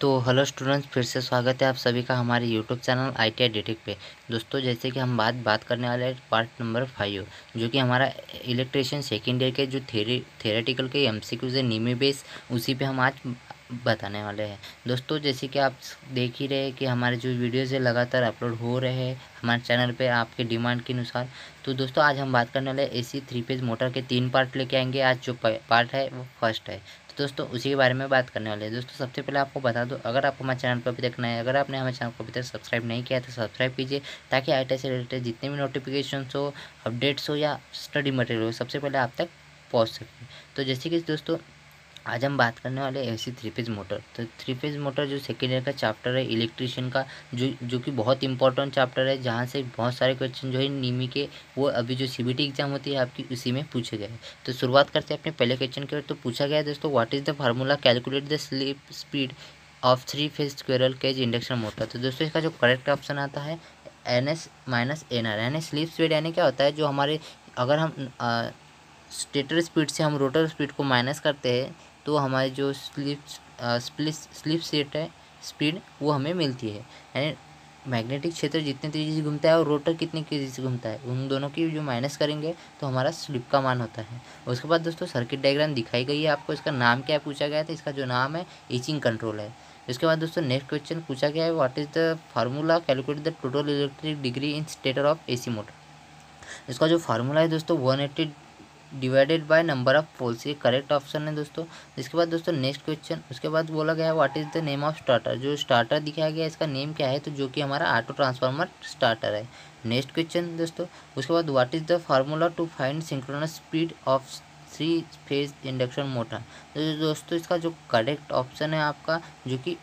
तो hello students, फिर से स्वागत है आप सभी का हमारे यूट्यूब चैनल ITI डिटेक पे। दोस्तों, जैसे कि हम बात करने वाले हैं पार्ट नंबर 5, जो कि हमारा इलेक्ट्रिशियन सेकेंड ईयर के जो थेरेटिकल के MCQs है नीमी बेस, उसी पे हम आज बताने वाले हैं। दोस्तों, जैसे कि आप देख ही रहे हैं कि हमारे जो वीडियोज़ है लगातार अपलोड हो रहे हैं हमारे चैनल पे आपके डिमांड के अनुसार। तो दोस्तों, आज हम बात करने वाले AC 3 फेज मोटर के 3 पार्ट लेके आएंगे। आज जो पार्ट है वो फर्स्ट है, तो दोस्तों उसी के बारे में बात करने वाले हैं। दोस्तों, सबसे पहले आपको बता दो, अगर आपको हमारे चैनल पर अभी तक नए हैं, अगर आपने हमारे चैनल को अभी तक सब्सक्राइब नहीं किया है तो सब्सक्राइब कीजिए, ताकि ITI से रिलेटेड जितने भी नोटिफिकेशन हो, अपडेट्स हो या स्टडी मटेरियल हो, सबसे पहले आप तक पहुँच सके। तो जैसे कि दोस्तों, आज हम बात करने वाले हैं AC 3 फेज मोटर। तो 3 फेज मोटर जो सेकेंड ईयर का चैप्टर है इलेक्ट्रिशियन का, जो कि बहुत इंपॉर्टेंट चैप्टर है, जहाँ से बहुत सारे क्वेश्चन जो है नीमी के, वो अभी जो CBT एग्जाम होती है आपकी, उसी में पूछे गए। तो शुरुआत करते हैं अपने पहले क्वेश्चन की। तो पूछा गया है दोस्तों, what is the formula calculate the slip speed of 3 phase squirrel cage induction motor. तो दोस्तों, इसका जो करेक्ट ऑप्शन आता है NS माइनस NR, यानी स्लिप स्पीड, यानी क्या होता है, जो हमारे अगर हम स्टेटर स्पीड से हम रोटर स्पीड को माइनस करते हैं, तो हमारी जो स्लिप सेट है स्पीड, वो हमें मिलती है। यानी मैग्नेटिक क्षेत्र जितने तेज़ी से घूमता है और रोटर कितनी तेज़ी से घूमता है, उन दोनों की जो माइनस करेंगे तो हमारा स्लिप का मान होता है। उसके बाद दोस्तों, सर्किट डायग्राम दिखाई गई है आपको। इसका नाम क्या है पूछा गया था, इसका जो नाम है ईचिंग कंट्रोल है। इसके बाद दोस्तों, नेक्स्ट क्वेश्चन पूछा गया है, what is the formula calculate the total electric degree in stator of AC motor. इसका जो फार्मूला है दोस्तों, 180 divided by number of poles, ये करेक्ट ऑप्शन है दोस्तों। इसके बाद दोस्तों, नेक्स्ट क्वेश्चन, उसके बाद बोला गया है what is the name of starter. जो स्टार्टर दिखाया गया है इसका नेम क्या है, तो जो कि हमारा ऑटो ट्रांसफार्मर स्टार्टर है। नेक्स्ट क्वेश्चन दोस्तों, उसके बाद what is the formula to find synchronous speed of 3 phase induction motor. तो दोस्तों, इसका जो करेक्ट ऑप्शन है आपका, जो कि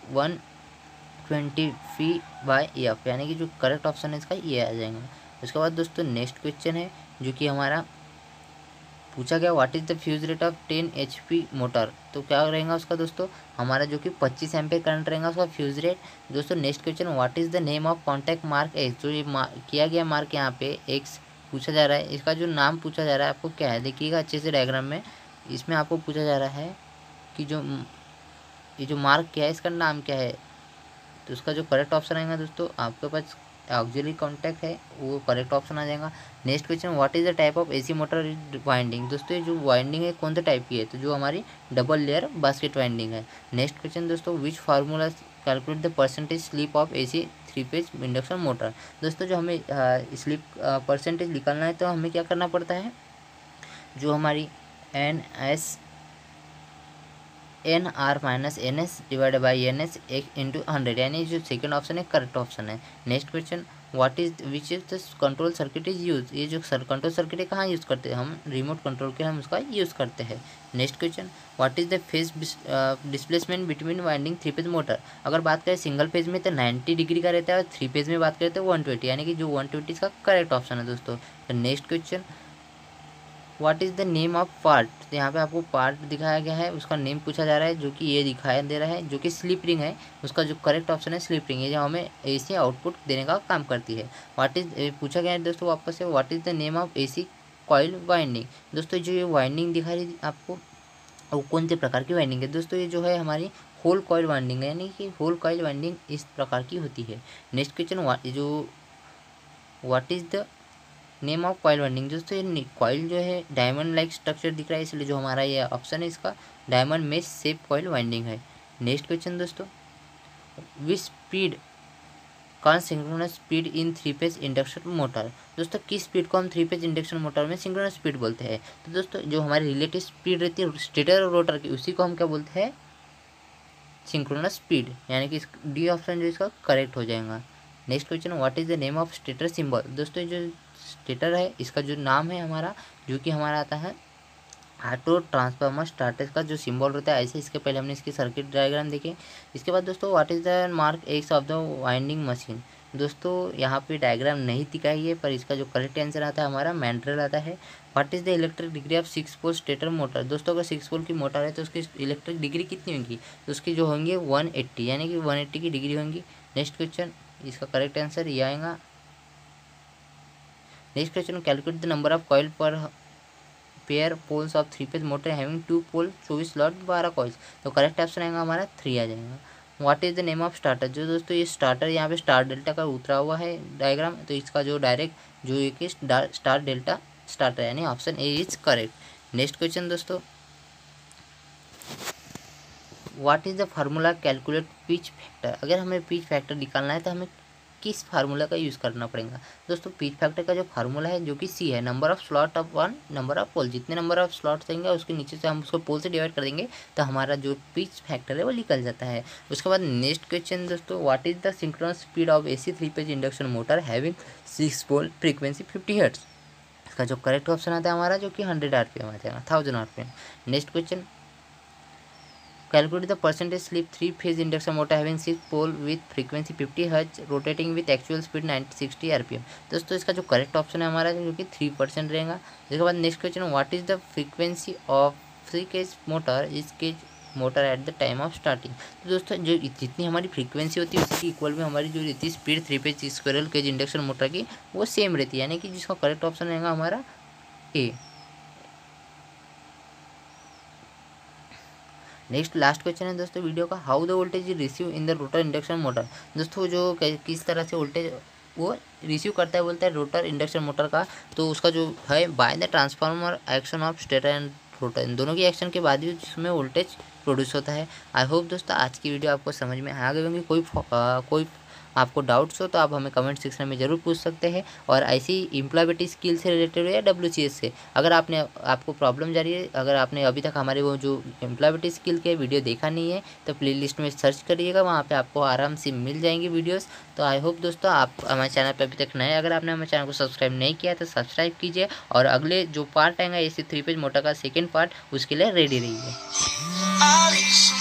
120V/F, यानी कि जो करेक्ट ऑप्शन है इसका ये आ जाएगा। उसके बाद दोस्तों, नेक्स्ट क्वेश्चन है, जो कि हमारा पूछा गया what is the fuse rate of 10 HP motor. तो क्या रहेगा उसका दोस्तों, हमारा जो कि 25 एम्पीयर करंट रहेगा उसका फ्यूज रेट। दोस्तों, next question, what is the name of contact mark X। जो ये किया गया मार्क यहाँ पे X पूछा जा रहा है, इसका जो नाम पूछा जा रहा है आपको क्या है, देखिएगा अच्छे से डायग्राम में। इसमें आपको पूछा जा रहा है कि ये जो मार्क क्या है, इसका नाम क्या है। तो उसका जो करेक्ट ऑप्शन आएगा दोस्तों, आपके पास ऑक्सिलरी कॉन्टैक्ट है, वो करेक्ट ऑप्शन आ जाएगा। Next question, what is the type of AC motor winding. दोस्तों, ये जो वाइंडिंग है कौन से टाइप की है, तो जो हमारी डबल लेयर बास्केट वाइंडिंग है। नेक्स्ट क्वेश्चन दोस्तों, which formula calculate the percentage slip of AC 3 phase induction motor. दोस्तों, जो हमें स्लिप परसेंटेज निकालना है, तो हमें क्या करना पड़ता है, जो हमारी NR minus NS divided by NS 1/100, यानी जो सेकंड ऑप्शन है करेक्ट ऑप्शन है। Next question, what is which is the control circuit is use. ये जो कंट्रोल सर्किट है कहाँ यूज़ करते हैं, हम रिमोट कंट्रोल के हम उसका यूज़ करते हैं। Next question, what is the phase displacement between winding 3 phase motor. अगर बात करें सिंगल फेज में तो 90 डिग्री का रहता है, और 3 फेज में बात करें तो 120, यानी कि जो 120 इसका करेक्ट ऑप्शन है दोस्तों। Next question, what is the name of part. तो यहाँ पे आपको पार्ट दिखाया गया है, उसका नेम पूछा जा रहा है, जो कि ये दिखाई दे रहा है, जो कि स्लिप रिंग है। उसका जो करेक्ट ऑप्शन है स्लिप रिंग, ये जो हमें AC आउटपुट देने का काम करती है। व्हाट इज पूछा गया है दोस्तों वापस से, what is the name of AC coil winding. दोस्तों, जो ये वाइंडिंग दिखा रही आपको, वो कौन से प्रकार की वाइंडिंग है। दोस्तों, ये जो है हमारी होल कॉइल वाइंडिंग है, यानी कि होल कॉइल वाइंडिंग इस प्रकार की होती है। Next question, what is the name of coil winding. दोस्तों, ये कॉइल जो है डायमंड लाइक स्ट्रक्चर दिख रहा है, इसलिए जो हमारा ये ऑप्शन है इसका diamond mesh shape coil winding है। नेक्स्ट क्वेश्चन दोस्तों, which speed con synchronous speed in 3 phase induction motor. दोस्तों, किस स्पीड को हम 3 फेज इंडक्शन मोटर में सिंक्रोनस स्पीड बोलते हैं। तो दोस्तों, जो हमारी रिलेटिव स्पीड रहती है स्टेटर और रोटर की, उसी को हम क्या बोलते हैं, सिंक्रोनस स्पीड, यानी कि डी ऑप्शन जो इसका करेक्ट हो जाएगा। Next question, what is the name of stator symbol. दोस्तों, जो स्टेटर है इसका जो नाम है हमारा, जो कि हमारा आता है ऑटो ट्रांसफार्मर स्टार्टर का जो सिंबल होता है, ऐसे इसके पहले हमने इसकी सर्किट डायग्राम देखे। इसके बाद दोस्तों, what is the mark X of the winding machine. दोस्तों, यहाँ पे डायग्राम नहीं दिखाई है, पर इसका जो करेक्ट आंसर आता है हमारा मैंड्रेल आता है। What is the electric degree of 6 pole stator motor. दोस्तों, अगर 6 पोल की मोटर है तो उसकी इलेक्ट्रिक डिग्री कितनी होगी, तो उसकी जो होंगी 180, यानी कि 180 की डिग्री होंगी। नेक्स्ट क्वेश्चन, इसका करेक्ट आंसर ये आएगा। Next question, calculate the number of coil per pair poles of 3 phase motor having 2 pole 24 slot 12 coils. तो करेक्ट ऑप्शन आएगा हमारा 3 आ जाएगा। What is the name of starter, जो दोस्तों ये स्टार्टर यहाँ पे स्टार डेल्टा का उतरा हुआ है डायग्राम, तो इसका जो डायरेक्ट जो एक स्टार डेल्टा स्टार्टर, यानी option A is correct. Next question दोस्तों, what is the formula calculate pitch factor, अगर हमें पिच फैक्टर निकालना है तो हमें किस फार्मूला का यूज़ करना पड़ेगा। दोस्तों पिच फैक्टर का जो फार्मूला है जो कि सी है, number of slot of one number of pole, जितने नंबर ऑफ स्लॉट्स देंगे उसके नीचे से हम उसको पोल से डिवाइड कर देंगे तो हमारा जो पिच फैक्टर है वो निकल जाता है। उसके बाद नेक्स्ट क्वेश्चन दोस्तों, what is the synchronous speed of AC 3-phase induction motor having 6 pole frequency 50 hertz, इसका जो करेक्ट ऑप्शन आता है हमारा जो कि 100 RPM आ जाएगा, 1000 RPM। Next question, calculate the percentage slip 3-phase induction motor having 6 pole with frequency 50 hertz rotating with actual speed 60 RPM। दोस्तों इसका जो करेक्ट ऑप्शन है हमारा जो कि 3% रहेगा। इसके बाद next question, what is the frequency of 3-phase motor इस cage motor at the time of starting. तो दोस्तों जो जितनी हमारी फ्रीक्वेंसी होती है उसकी इक्वल में हमारी जो रहती है speed 3-phase squirrel cage induction motor की वो सेम रहती है, यानी कि जिसका करेक्ट ऑप्शन रहेगा हमारा ए। नेक्स्ट लास्ट क्वेश्चन है दोस्तों वीडियो का, how the voltage is receive in the rotor induction motor. दोस्तों जो किस तरह से वोल्टेज वो रिसीव करता है बोलता है रोटर इंडक्शन मोटर का, तो उसका जो है by the transformer action of stator and rotor, इन दोनों की एक्शन के बाद ही जिसमें वोल्टेज प्रोड्यूस होता है। आई होप दोस्तों आज की वीडियो आपको समझ में आ गई होंगी। कोई आपको डाउट्स हो तो आप हमें कमेंट सेक्शन में ज़रूर पूछ सकते हैं, और ऐसी एम्प्लॉयबिलिटी स्किल से रिलेटेड हो या WCS से अगर आपको प्रॉब्लम जा रही है, अगर आपने अभी तक हमारे वो जो एम्प्लॉयबिलिटी स्किल के वीडियो देखा नहीं है तो प्लेलिस्ट में सर्च करिएगा, वहाँ पे आपको आराम से मिल जाएंगी वीडियोस। तो आई होप दोस्तों आप हमारे चैनल पर अभी तक नए, अगर आपने हमारे चैनल को सब्सक्राइब नहीं किया तो सब्सक्राइब कीजिए, और अगले जो पार्ट आएगा AC 3-phase मोटर का सेकेंड पार्ट उसके लिए रेडी रहिए।